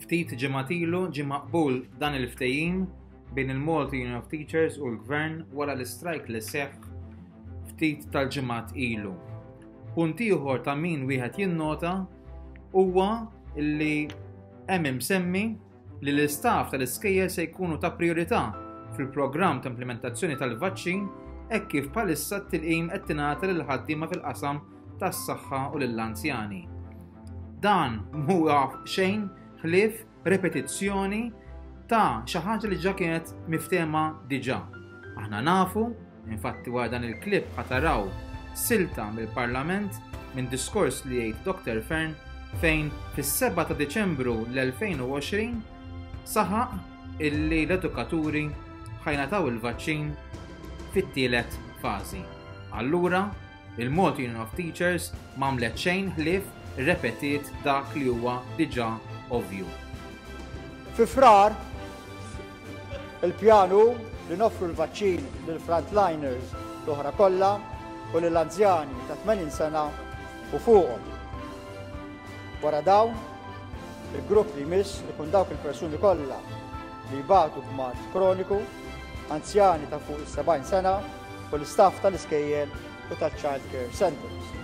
Ftit ġimgħat-ilu ġie maqbul dan il-ftehim bejn il-Malta Union of Teachers u l-Gvern wara l-istrajk li seħħ ftit tal-ġimgħat ilu. Punt ieħor ta' min wieħed jinnota huwa li hemm imsemmi li l-istaff tal-iskejjel se jkunu ta' priorità fil-programm ta' implementazzjoni tal-vaċċin hekk kif bħalissa t-tilqim qed tingħata lil ħaddiema fil-qasam tas-saħħa u lill-anzjani. Dan huwa xejn ħlief repetizzjoni ta' xi ħaġa li ġa kienet miftehma diġà. Aħna nafu, infatti wara dan il-klipp ħataraw silta mill-Parlament minn diskors li jgħid Dr. Fern fejn fis-7 ta' Deċembru l-2020 saħaq illi l-edukaturi ħajnataw il-vaċċin fit-tielet fażi. Allura, il-Malta Union of Teachers m'għamlet xejn ħlief repetit dak li huwa diġà ovvju. Fi frar, il-pjanu li noffru l-vaċċin lil frontliners l-oħra kollha u lill-anzjani ta' 80 sena u fuqhom. Wara dawn, il-grupp li jmiss li kun dawk il-persuni kollha li jbagħtu b'mart kroniku, anzjani ta' fuq is-70 sena u l-istaff tal-iskejjel u tal-child care centers.